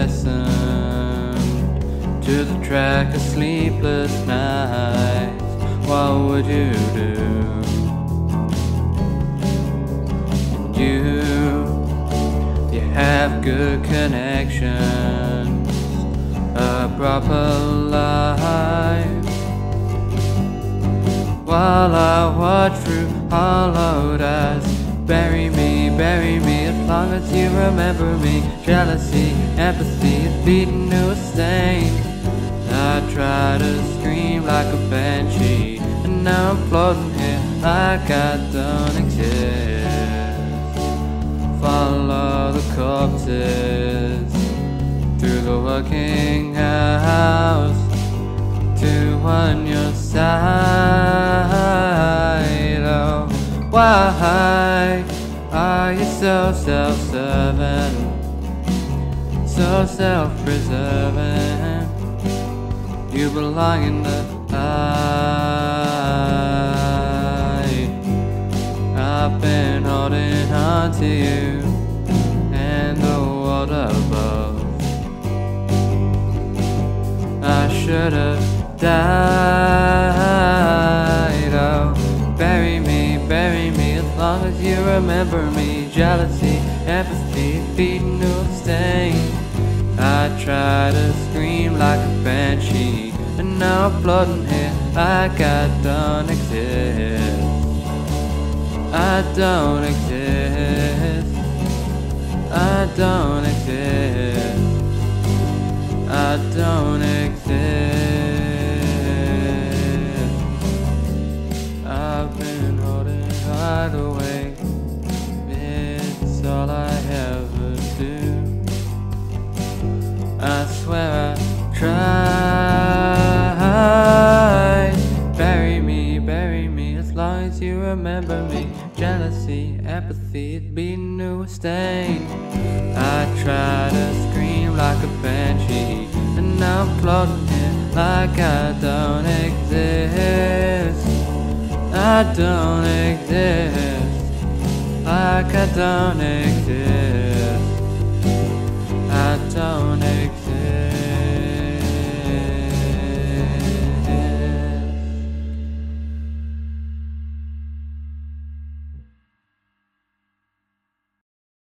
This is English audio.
listened to the track of sleepless nights, what would you do? You have good connections, a proper life, while I watch through hollowed eyes. Bury me, as long as you remember me. Jealousy, empathy, it's beating to a stain. I try to scream like a banshee, and now I'm floating here like I don't exist. Follow the corpses through the working house to on your side. Oh, why are you so self-serving, so self-preserving? You belong in the light. I've been holding on to you and the world above. I should have died. Oh, bury me, as long as you remember me. Jealousy, empathy, beating to a stain. I try to scream like a banshee, and now I'm floating here like I don't exist. I don't exist. I don't exist. I don't exist. I've been holding wide awake. It's all I ever do. I swear I tried. Bury me, as long as you remember me. Jealousy, apathy, it's beating to a stain. I try to scream like a banshee, and now I'm floating here like I don't exist. I don't exist. Like I don't exist. I don't exist.